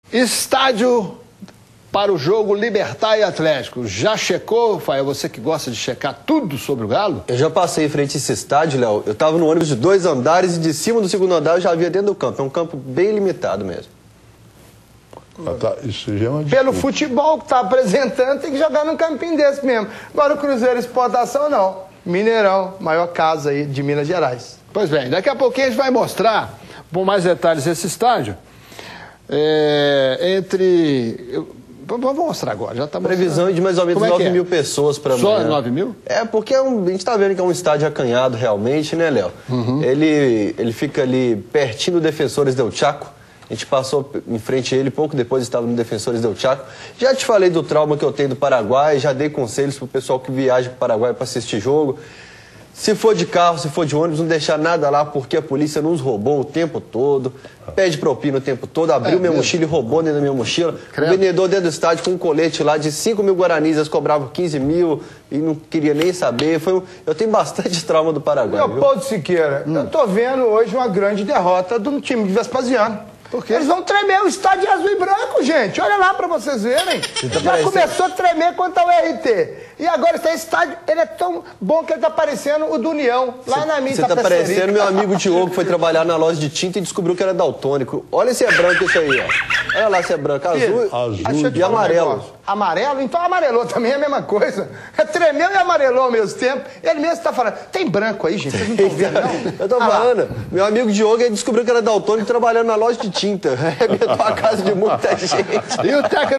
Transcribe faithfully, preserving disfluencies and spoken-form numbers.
Estádio para o jogo Libertad e Atlético. Já checou, Fael? Você que gosta de checar tudo sobre o Galo? Eu já passei em frente a esse estádio, Léo. Eu estava no ônibus de dois andares e de cima do segundo andar eu já via dentro do campo. É um campo bem limitado mesmo. Ah, tá. Isso já é uma Pelo disputa. futebol que está apresentando, tem que jogar num campinho desse mesmo. Agora o Cruzeiro Exportação, não. Mineirão, maior casa aí de Minas Gerais. Pois bem, daqui a pouquinho a gente vai mostrar, com mais detalhes, esse estádio. É, entre... eu- Vamos mostrar agora, já está Previsão de mais ou menos Como é que nove é? mil pessoas para amanhã. Só nove mil? É, porque é um- a gente está vendo que é um estádio acanhado realmente, né, Léo? Uhum. Ele, ele fica ali pertinho do Defensores del Chaco. A gente passou em frente a ele, pouco depois estava no Defensores del Chaco. Já te falei do trauma que eu tenho do Paraguai, já dei conselhos pro pessoal que viaja para o Paraguai para assistir jogo. Se for de carro, se for de ônibus, não deixar nada lá, porque a polícia nos roubou o tempo todo, pede propina o tempo todo, abriu É minha mesmo? mochila e roubou dentro da minha mochila. Credo. O vendedor dentro do estádio com um colete lá de cinco mil guaranis, eles cobravam quinze mil e não queria nem saber. Foi um... Eu tenho bastante trauma do Paraguai, viu? Leopoldo Siqueira, eu tô vendo hoje uma grande derrota do time de Vespasiano. Por quê? Eles vão tremer o estádio de azul e branco, gente. Olha lá pra vocês verem. tá Já parecendo- começou a tremer quanto ao R T. E agora esse estádio, ele é tão bom que ele tá parecendo o do União, lá na minha Você tá Itapecerica. parecendo meu amigo Diogo, que foi trabalhar na loja de tinta e descobriu que era daltônico. Olha se é branco isso aí, ó. Olha lá se é branco, azul, Azul Deixa eu te e falar um amarelo. negócio. Amarelo? Então amarelou também é a mesma coisa. É tremeu e amarelou ao mesmo tempo. Ele mesmo está falando, tem branco aí, gente? Vocês não estão vendo, não? Eu tô Ah lá. falando, meu amigo Diogo ele descobriu que era daltônico trabalhando na loja de tinta. Arrebentou a casa de muita gente. E o técnico